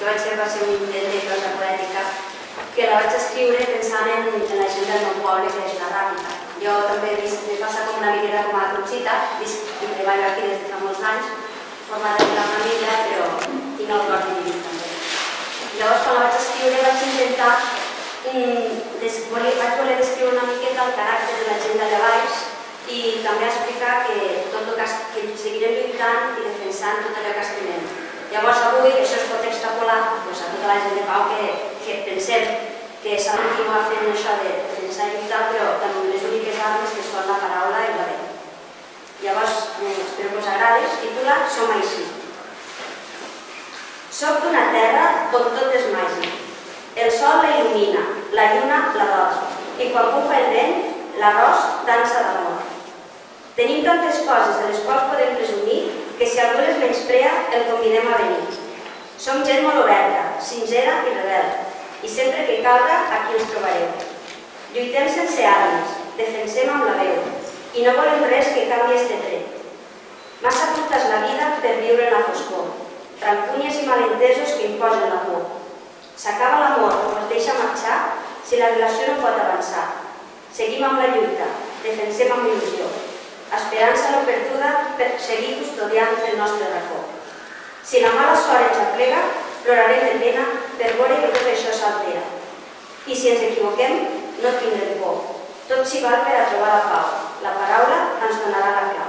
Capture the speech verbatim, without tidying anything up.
que vaig fer va ser un intent de prosa poètica, que la vaig escriure pensant en la gent del meu poble, que és la Ràpita. Jo també he vist, m'he passat com una miqueta com a Conxita, visc i treballo aquí des de fa molts anys, formada en la família, però tinc el cor dividit també. Llavors, quan la vaig escriure, vaig intentar, vaig voler descriure una miqueta el caràcter de la gent d'allà baix i també explicar que seguirem lluitant i defensant tot allò que estimem. Llavors, avui això es pot extrapolar a tota la gent de Pau que pensem que s'ha de continuar fent això de defensar i lluitar, però amb les úniques armes que són la paraula i la veu. Llavors, espero que us agradi, es titula Som així. Soc d'una terra on tot és màgic. El sol la il·lumina, la lluna la dona, i quan bufa el vent, l'arròs dansa d'amor. Tenim tantes coses de les quals podem presumir que si algú les menysprea, el convidem a venir. Som gent molt oberta, sincera i rebel, i sempre que calga, aquí ens trobareu. Lluitem sense armes, defensem amb la veu, i no volem res que canvi este tret. Massa curta és la vida per viure en la foscor, rancúnies i malentesos que imposen la por. S'acaba l'amor o es deixa marxar si la relació no pot avançar. Seguim amb la lluita, defensem amb il·lusió. Esperança no perduda per seguir custodiant el nostre racó. Si la mala sort ens aplega, plorarem de pena per veure que tot això s'altera. I si ens equivoquem, no tindrem por. Tot s'hi val per a trobar la pau. La paraula ens donarà la clau.